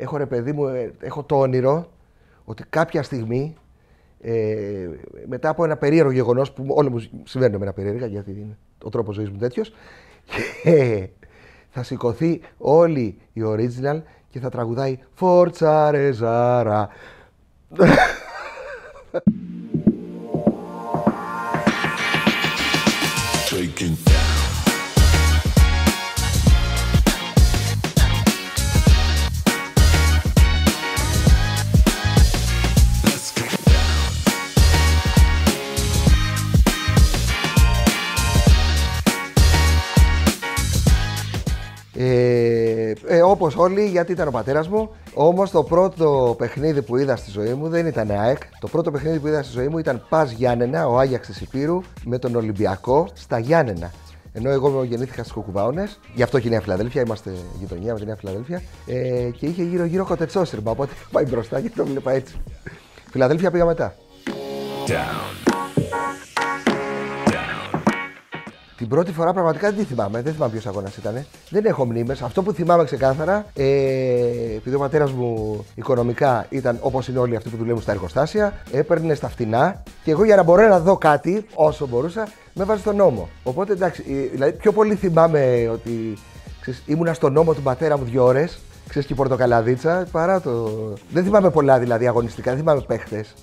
έχω ρε παιδί μου, έχω το όνειρο ότι κάποια στιγμή, μετά από ένα περίεργο γεγονός που όλα μου συμβαίνουν με ένα περίεργα, γιατί είναι ο τρόπος ζωής μου τέτοιος, θα σηκωθεί όλη η original και θα τραγουδάει Forza Rezara. Όπως όλοι, γιατί ήταν ο πατέρας μου. Όμως το πρώτο παιχνίδι που είδα στη ζωή μου δεν ήταν ΑΕΚ. Το πρώτο παιχνίδι που είδα στη ζωή μου ήταν Πας Γιάννενα, ο Άγιαξ της Υπήρου, με τον Ολυμπιακό στα Γιάννενα. Ενώ εγώ γεννήθηκα στις Κοκουβάονες, γι' αυτό και η Νέα Φιλαδέλφια, είμαστε γειτονιά με τη Νέα Φιλαδέλφια. Και είχε γύρω-γύρω κοτετσόσυρμα, οπότε πάει μπροστά και το βλέπα έτσι. Φιλαδέλφια πήγα μετά. Την πρώτη φορά πραγματικά δεν τη θυμάμαι, δεν θυμάμαι ποιος αγώνας ήταν. Δεν έχω μνήμες. Αυτό που θυμάμαι ξεκάθαρα, επειδή ο πατέρας μου οικονομικά ήταν όπως είναι όλοι αυτοί που δουλεύουν στα εργοστάσια, έπαιρνε στα φτηνά και εγώ για να μπορώ να δω κάτι όσο μπορούσα, με βάζει στον νόμο. Οπότε εντάξει, δηλαδή πιο πολύ θυμάμαι ότι ήμουνα στον νόμο του πατέρα μου 2 ώρες, ξέρεις, και η πορτοκαλαδίτσα, παρά το. Δεν θυμάμαι πολλά δηλαδή αγωνιστικά, δεν θυμάμαι παίχτες.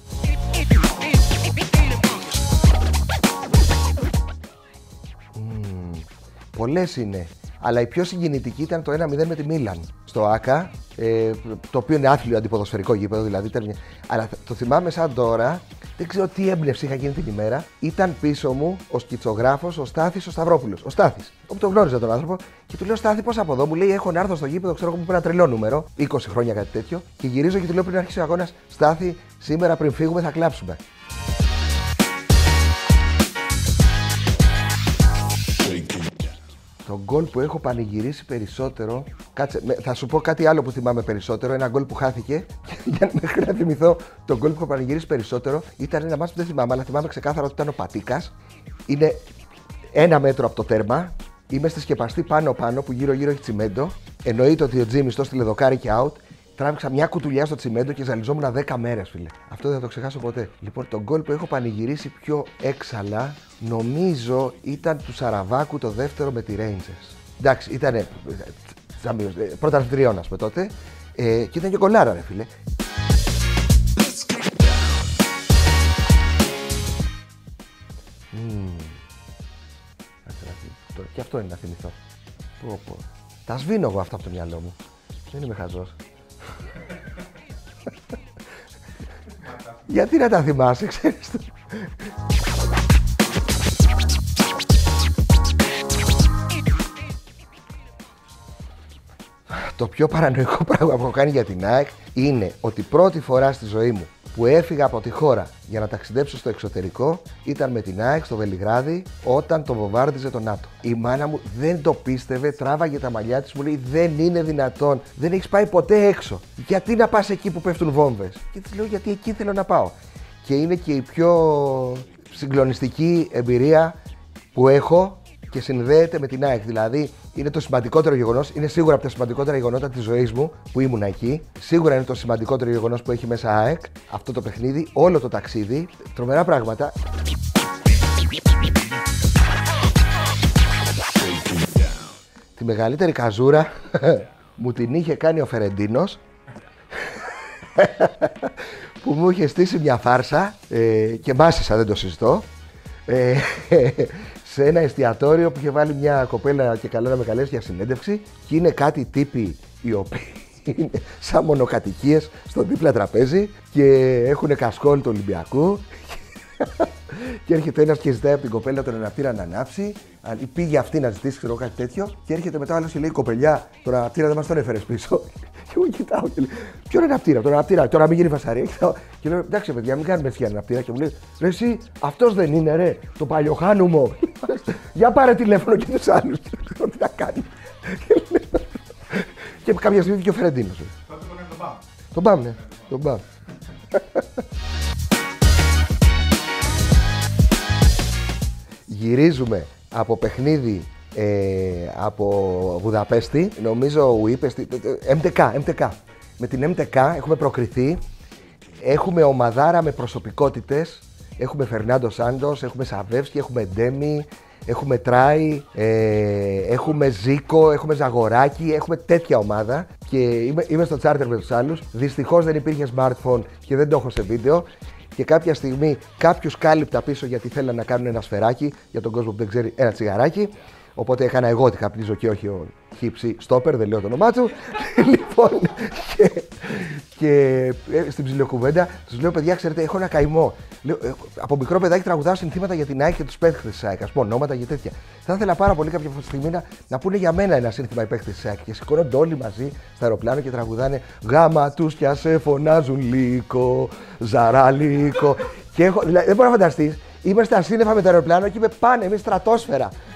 Πολλές είναι, αλλά η πιο συγκινητική ήταν το 1-0 με τη Μίλαν στο ΆΚΑ, το οποίο είναι άθλιο αντιποδοσφαιρικό γήπεδο, δηλαδή αλλά το θυμάμαι σαν τώρα, δεν ξέρω τι έμπνευση είχα γίνει την ημέρα. Ήταν πίσω μου ο σκητσογράφος, ο Στάθης ο Σταυρόπουλος. Ο Στάθης, όπου τον γνώριζα τον άνθρωπο, και του λέω: Στάθη, πώς από εδώ? Μου λέει: έχω να έρθω στο γήπεδο, ξέρω εγώ που ένα τρελό νούμερο, 20 χρόνια κάτι τέτοιο, και γυρίζω και του λέω πριν αρχίσει ο αγώνας: Στάθη, σήμερα πριν φύγουμε θα κλάψουμε. Το γκολ που έχω πανηγυρίσει περισσότερο, κάτσε, θα σου πω κάτι άλλο που θυμάμαι περισσότερο, ένα γκολ που χάθηκε, για να θυμηθώ το γκολ που έχω πανηγυρίσει περισσότερο, ήταν ένα μάτς που δεν θυμάμαι, αλλά θυμάμαι ξεκάθαρα ότι ήταν ο Πατίκας, είναι 1 μέτρο από το τέρμα, είμαι στη σκεπαστή πάνω-πάνω που γύρω-γύρω έχει τσιμέντο, εννοείται ότι ο Τζίμις το στείλε δοκάρι και out, τράβηξα μια κουτουλιά στο τσιμέντο και ζαλιζόμουν 10 μέρες, φίλε. Αυτό δεν θα το ξεχάσω ποτέ. Λοιπόν, το γκολ που έχω πανηγυρίσει πιο έξαλα, νομίζω ήταν του Σαραβάκου το δεύτερο με τη Rangers. Εντάξει, ήταν πρωταθλητριών, ας πούμε, τότε, και ήταν και γκολάρα, ρε φίλε. Και αυτό είναι να θυμηθώ. Τα σβήνω εγώ αυτά από το μυαλό μου. Δεν είμαι χαζός. Γιατί να τα θυμάσαι, ξέρεις το. Το πιο παρανοϊκό πράγμα που έχω κάνει για την ΑΕΚ είναι ότι πρώτη φορά στη ζωή μου που έφυγα από τη χώρα για να ταξιδέψω στο εξωτερικό ήταν με την ΑΕΚ στο Βελιγράδι, όταν το βομβάρδιζε το ΝΑΤΟ. Η μάνα μου δεν το πίστευε, τράβαγε τα μαλλιά της, μου λέει: δεν είναι δυνατόν, δεν έχεις πάει ποτέ έξω. Γιατί να πας εκεί που πέφτουν βόμβες? Και της λέω: γιατί εκεί θέλω να πάω. Και είναι και η πιο συγκλονιστική εμπειρία που έχω και συνδέεται με την ΑΕΚ. Δηλαδή, είναι το σημαντικότερο γεγονός, είναι σίγουρα από τα σημαντικότερα γεγονότα της ζωής μου που ήμουν εκεί. Σίγουρα είναι το σημαντικότερο γεγονός που έχει μέσα ΑΕΚ, αυτό το παιχνίδι, όλο το ταξίδι. Τρομερά πράγματα. Τη μεγαλύτερη καζούρα μου την είχε κάνει ο Φερεντίνος, που μου είχε στήσει μια φάρσα και μάσησα, δεν το συζητώ, σε ένα εστιατόριο που είχε βάλει μια κοπέλα και καλό να με καλέσει για συνέντευξη, και είναι κάτι τύποι οι οποίοι είναι σαν μονοκατοικίες στο δίπλα τραπέζι και έχουν κασκόλ του Ολυμπιακού και έρχεται ένας και ζητάει από την κοπέλα τον αναπτήρα να ανάψει, πήγε αυτή να ζητήσει, ξέρω, κάτι τέτοιο, και έρχεται μετά ο άλλος και λέει: κοπελιά, τον αναπτήρα δεν μας τον έφερες πίσω. Και εγώ κοιτάω και λέω: ποιον αναπτήρα, τον αναπτήρα, τώρα μην γίνει φασαρία. Και λέω: εντάξει, παιδιά, μην κάνουμε έτσι αναπτήρα. Και μου λέει: ρε, εσύ, αυτός δεν είναι, ρε, το παλιοχάνου μου. Για πάρε τηλέφωνο και τους άλλους. Τι να κάνει. Και κάποια στιγμή και ο Φερεντίνος. Τον ΠΑΜ, ναι, τον ΠΑΜ. Γυρίζουμε από παιχνίδι από Βουδαπέστη, νομίζω Ουίπεστη, MTK. με την MTK έχουμε προκριθεί. Έχουμε ομαδάρα με προσωπικότητες. Έχουμε Φερνάντο Σάντος, έχουμε Σαβεύσκι, έχουμε Ντέμι, έχουμε Τράι, έχουμε Ζίκο, έχουμε Ζαγοράκι, έχουμε τέτοια ομάδα. Και είμαι στο τσάρτερ με τους άλλους. Δυστυχώς δεν υπήρχε smartphone και δεν το έχω σε βίντεο. Και κάποια στιγμή κάποιους κάλυπτα πίσω γιατί θέλανε να κάνουν ένα σφαιράκι, για τον κόσμο που δεν ξέρει, ένα τσιγαράκι. Οπότε έκανα εγώ ότι καπνίζω και όχι ο Χίψη Στόπερ, δεν λέω το όνομά του. Λοιπόν, και στην ψιλοκουβέντα τους λέω: παιδιά, ξέρετε, έχω ένα καημό. Λέω, από μικρό παιδάκι τραγουδάω συνθήματα για την ΑΕΚ και τους παίχτες της ΑΕΚ, ας πω ονόματα και τέτοια. Θα ήθελα πάρα πολύ κάποια στιγμή να πούνε για μένα ένα σύνθημα οι παίχτες της ΑΕΚ. Και σηκώνονται όλοι μαζί στο αεροπλάνο και τραγουδάνε γάμα τους κι σε φωνάζουν λύκο, ζαράλικο. Και έχω, δηλαδή, δεν μπορώ να φανταστείς, είμαστε ασύννεφα με το αεροπλάνο και είμαι πάνε, είμαι στρατόσφαιρα.